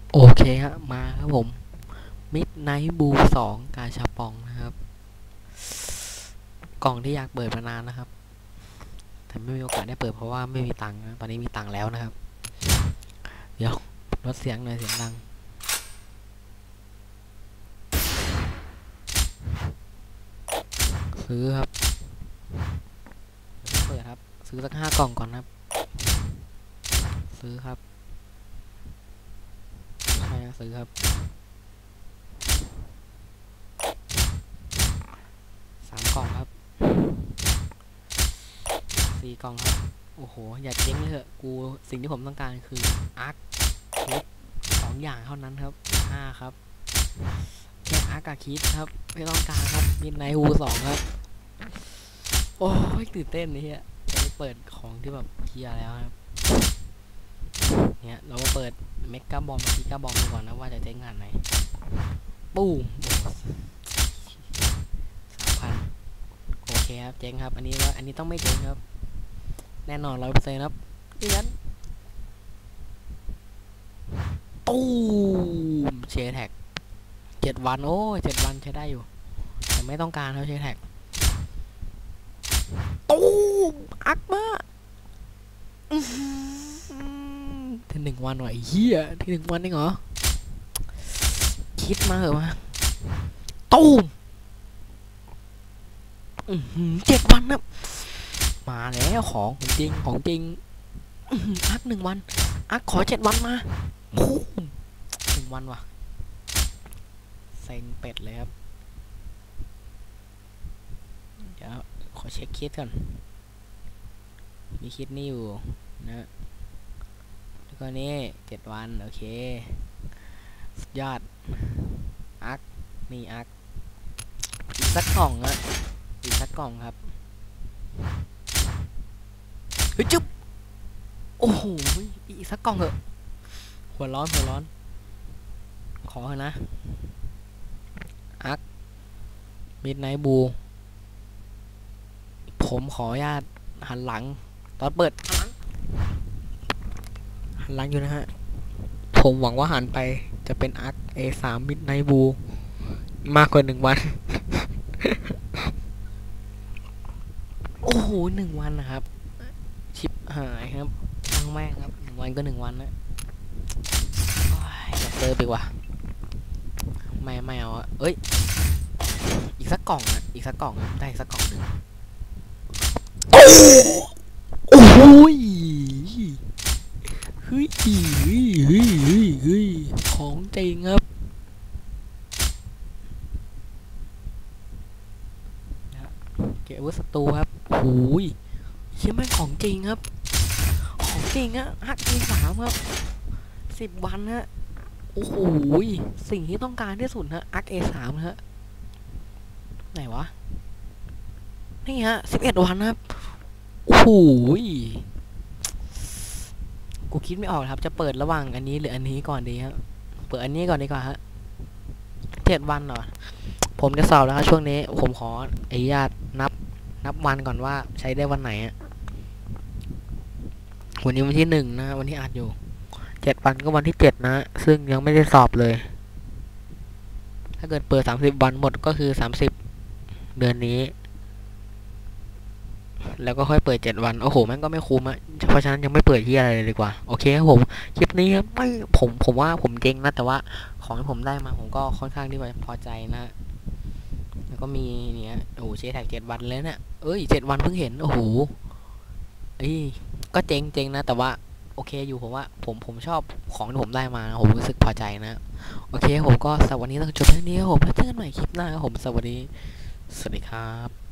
โอเคฮะมาครับผมมิดไนท์บู2กาชาปองนะครับกล่องที่อยากเปิดมานานนะครับแต่ไม่มีโอกาสได้เปิดเพราะว่าไม่มีตังค์นะตอนนี้มีตังค์แล้วนะครับเดี๋ยวลดเสียงหน่อยเสียงดังซื้อครับเปิดครับซื้อสัก5 กล่องก่อนครับซื้อครับใช่นะซื้อครับ3 กล่องครับ4 กล่องครับโอ้โหอย่าเจ๊งเลยเถอะกูสิ่งที่ผมต้องการคืออาร์คคิด2 อย่างเท่านั้นครับ5ครับแค่อาร์คกับคิดครับไม่ต้องการครับมิดไนท์บู2ครับโอ้ยตื่นเต้นนี่ฮะจะได้เปิดของที่แบบเฮียแล้วครับเนี่ยเราก็เปิดเมกาบอมกิกาบอมดูก่อนนะว่าจะเจ๊งขนาดไหนปู้3,000โอเคครับเจ๊งครับอันนี้ต้องไม่เจ๊งครับแน่นอน100%ครับนี่งั้นตู้มเชแท็ก7 วันโอ้ย7 วันใช้ได้อยู่แต่ไม่ต้องการเขาเชแท็กตู้มอักมาที่1 วันว่ะเฮียที่1 วันนี่เหรอคิดมาเหรอมาตู้ม7 วันนะมาแล้วของจริงอัก1 วันอักขอ7 วันมาปูม1 วันว่ะเซ็งเป็ดเลยครับเดี๋ยวขอเช็คคิดก่อนมีคิดนี่อยู่นะแล้วก็นี่7 วันโอเคสุดยอดอักนี่อักอีกสักกล่องอะอีกสักกล่องครับเฮ้ยจุ๊บโอ้โหอีกสักกล่องเหอะหัวร้อนขอเถอะนะอักมิดไนท์บูผมขออนุญาตหันหลังตอนเปิดหันหลังอยู่นะฮะผมหวังว่าหันไปจะเป็นอัก A3 มิดไนท์บูมากกว่า1 วันโอ้โห1 วันนะครับชิปหายครับทั้งแม่งครับ1 วันก็1 วันนะอยากเจอไปว่ะไม่เอาอะเอ้ยอีกสักกล่องนะอีกสักกล่องได้สักกล่องหนึ่งโอ้โหเฮ้ยของจริงครับเก็บอาวุธศัตรูครับโอ้ยเชื่อไหมของจริงครับของจริงอะฮักE3ครับ10 วันฮะโอ้โหสิ่งที่ต้องการที่สุดฮะอัก A3 ฮะไหนวะนี่ฮะ11 วันครับโอ้โหกูคิดไม่ออกครับจะเปิดระหว่างอันนี้หรืออันนี้ก่อนดีครับเปิดอันนี้ก่อนดีกว่าฮะ7 วันเหรอผมจะสอบแล้วครับช่วงนี้ผมขออนุญาตนับวันก่อนว่าใช้ได้วันไหนอะวันนี้วันที่1นะวันที่อัดอยู่7 วันก็วันที่7นะซึ่งยังไม่ได้สอบเลยถ้าเกิดเปิด30 วันหมดก็คือ30 เดือนนี้แล้วก็ค่อยเปิด7 วันโอ้โหแม่งก็ไม่คุ้มอะเพราะฉะนั้นยังไม่เปิดที่อะไรเลยดีกว่าโอเคครับผมคลิปนี้ไม่ผมว่าผมเก่งนะแต่ว่าของที่ผมได้มาผมก็ค่อนข้างที่จะพอใจนะแล้วก็มีเนี่ยโอ้โหเชแท็ก7 วันเลยเนี่ยเอ้ย7 วันเพิ่งเห็นโอ้โหเอ้ยก็เจ๋งนะแต่ว่าโอเคอยู่ผมว่าผมชอบของที่ผมได้มาผมรู้สึกพอใจนะโอเคผมก็สำหรับวันนี้ต้องจบแค่นี้ครับผมแล้วเจอกันใหม่คลิปหน้าครับผมสวัสดีครับ